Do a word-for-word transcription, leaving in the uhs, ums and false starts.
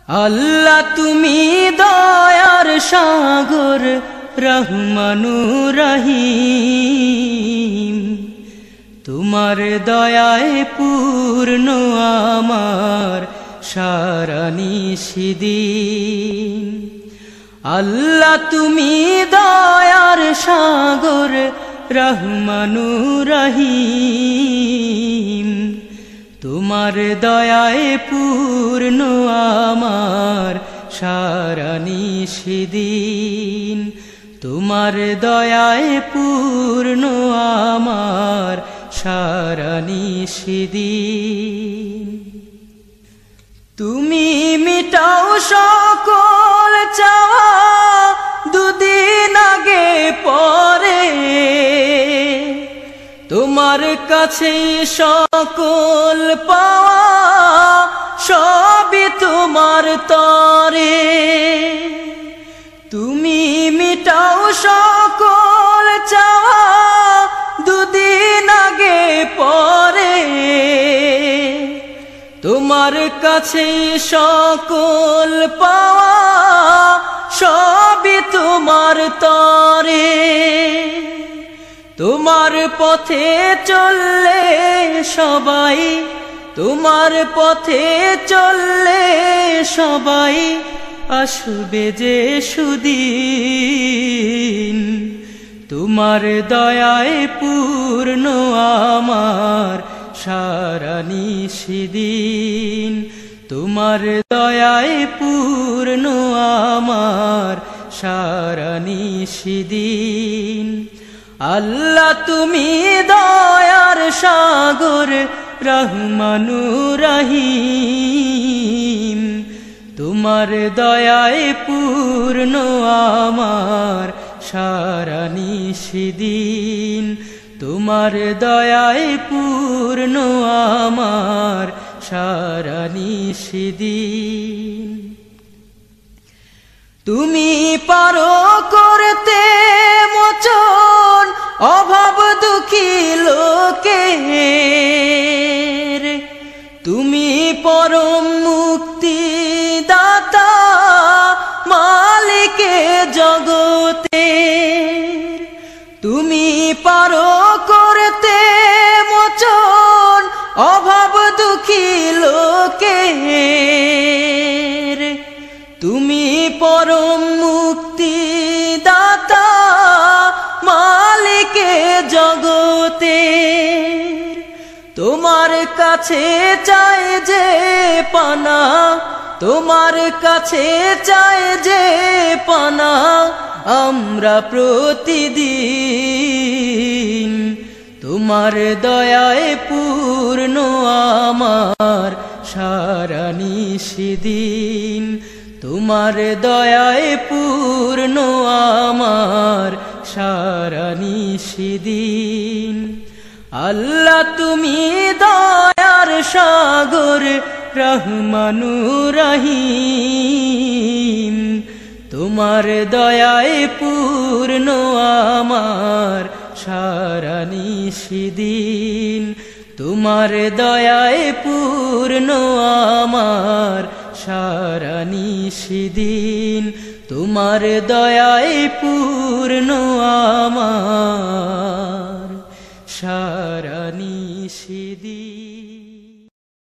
আল্লাহ তুমি দয়ার সাগর রহমানুর রহিম, তোমার দয়ায় পূর্ণ আমার সারা নিশিদিন। আল্লাহ তুমি দয়ার সাগর রহমানুর রহিম, তোমার দয়ায় পূর্ণ আমার সারা নিশিদিন। তোমার দয়ায় পূর্ণ আমার সারা নিশিদিন। তুমি মিটাও সকল চাওয়া দুদিন আগে পরে, তোমার কাছে সকল পাওয়া সবই তোমার তরে। তুমি মিটাও সকল চাওয়া দুদিন আগে পরে, তোমার কাছে সকল পাওয়া সবই তোমার তরে। তোমার পথে চললে সবাই, তোমার পথে চললে সবাই আসবে যে সুদিন। তোমার দয়ায় পূর্ণ আমার সারা নিশিদিন। তোমার দয়ায় পূর্ণ আমার সারা নিশিদিন। আল্লাহ তুমি দয়ার সাগর রহমানুর রহিম, তোমার দয়ায় পূর্ণ আমার সারা নিশিদিন। তোমার দয়ায় পূর্ণ আমার সারা নিশিদিন। তুমি পারো করতে মোচন অভাব দুঃখী লোকের, তুমি পরম মুক্তি দাতা মালিকে জগতের। তুমি পারো করতে মোচন অভাব দুঃখী লোকের, তুমি পরম মুক্তি দাতা মালিকে জগতের। তোমার কাছে চাই যে পানা, তোমার কাছে চাই যে পানা আমরা প্রতিদিন। তোমার দয়ায় পূর্ণ আমার সারা নিশিদিন। তোমার দয়ায় পূর্ণ আমার সারা নিশিদিন। আল্লাহ তুমি দয়ার সাগর রহমানুর রহিম, তোমার দয়ায় পূর্ণ আমার সারা নিশিদিন। তোমার দয়ায় পূর্ণ আমার সারা নিশিদিন। তোমার দয়ায় পূর্ণ আমার সারা নিশিদিন।